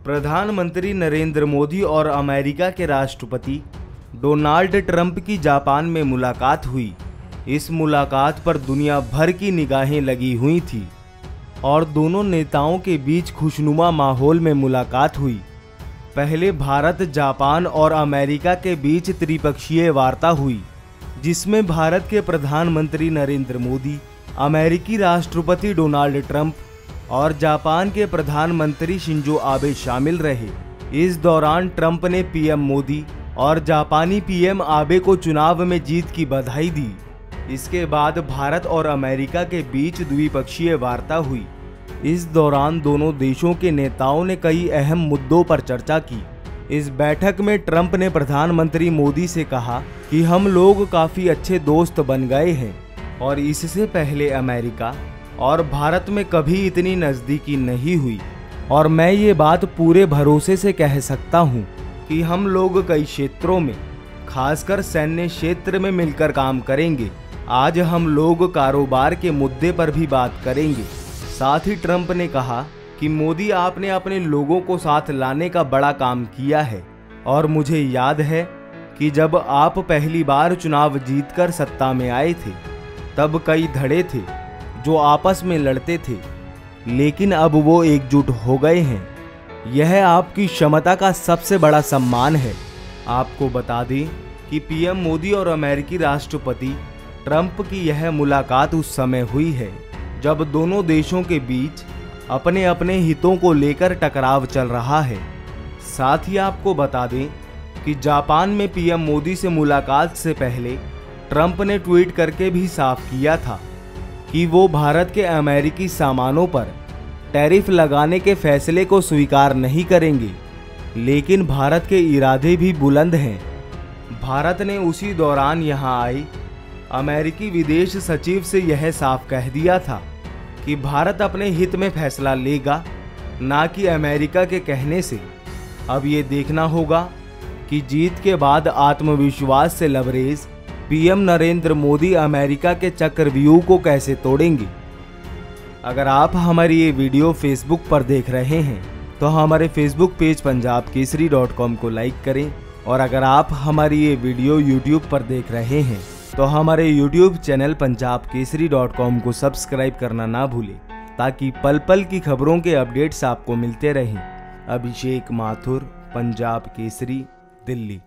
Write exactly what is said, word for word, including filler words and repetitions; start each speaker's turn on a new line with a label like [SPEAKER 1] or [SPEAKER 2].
[SPEAKER 1] प्रधानमंत्री नरेंद्र मोदी और अमेरिका के राष्ट्रपति डोनाल्ड ट्रंप की जापान में मुलाकात हुई। इस मुलाकात पर दुनिया भर की निगाहें लगी हुई थी और दोनों नेताओं के बीच खुशनुमा माहौल में मुलाकात हुई। पहले भारत, जापान और अमेरिका के बीच त्रिपक्षीय वार्ता हुई, जिसमें भारत के प्रधानमंत्री नरेंद्र मोदी, अमेरिकी राष्ट्रपति डोनाल्ड ट्रंप और जापान के प्रधानमंत्री शिंजो आबे शामिल रहे। इस दौरान ट्रंप ने पीएम मोदी और जापानी पीएम आबे को चुनाव में जीत की बधाई दी। इसके बाद भारत और अमेरिका के बीच द्विपक्षीय वार्ता हुई। इस दौरान दोनों देशों के नेताओं ने कई अहम मुद्दों पर चर्चा की। इस बैठक में ट्रंप ने प्रधानमंत्री मोदी से कहा कि हम लोग काफ़ी अच्छे दोस्त बन गए हैं और इससे पहले अमेरिका और भारत में कभी इतनी नज़दीकी नहीं हुई, और मैं ये बात पूरे भरोसे से कह सकता हूँ कि हम लोग कई क्षेत्रों में, खासकर सैन्य क्षेत्र में मिलकर काम करेंगे। आज हम लोग कारोबार के मुद्दे पर भी बात करेंगे। साथ ही ट्रंप ने कहा कि मोदी, आपने अपने लोगों को साथ लाने का बड़ा काम किया है और मुझे याद है कि जब आप पहली बार चुनाव जीतकर सत्ता में आए थे तब कई धड़े थे जो आपस में लड़ते थे, लेकिन अब वो एकजुट हो गए हैं। यह आपकी क्षमता का सबसे बड़ा सम्मान है। आपको बता दें कि पीएम मोदी और अमेरिकी राष्ट्रपति ट्रंप की यह मुलाकात उस समय हुई है जब दोनों देशों के बीच अपने अपने हितों को लेकर टकराव चल रहा है। साथ ही आपको बता दें कि जापान में पीएम मोदी से मुलाकात से पहले ट्रंप ने ट्वीट करके भी साफ किया था कि वो भारत के अमेरिकी सामानों पर टैरिफ लगाने के फैसले को स्वीकार नहीं करेंगे, लेकिन भारत के इरादे भी बुलंद हैं। भारत ने उसी दौरान यहां आई अमेरिकी विदेश सचिव से यह साफ कह दिया था कि भारत अपने हित में फैसला लेगा, ना कि अमेरिका के कहने से। अब ये देखना होगा कि जीत के बाद आत्मविश्वास से लबरेज पीएम नरेंद्र मोदी अमेरिका के चक्रव्यूह को कैसे तोड़ेंगे। अगर आप हमारी ये वीडियो फेसबुक पर देख रहे हैं तो हमारे Facebook page Punjab Kesari dot com को लाइक करें, और अगर आप हमारी ये वीडियो यूट्यूब पर देख रहे हैं तो हमारे YouTube channel Punjab Kesari dot com को सब्सक्राइब करना ना भूलें, ताकि पल पल की खबरों के अपडेट्स आपको मिलते रहें। अभिषेक माथुर, पंजाब केसरी, दिल्ली।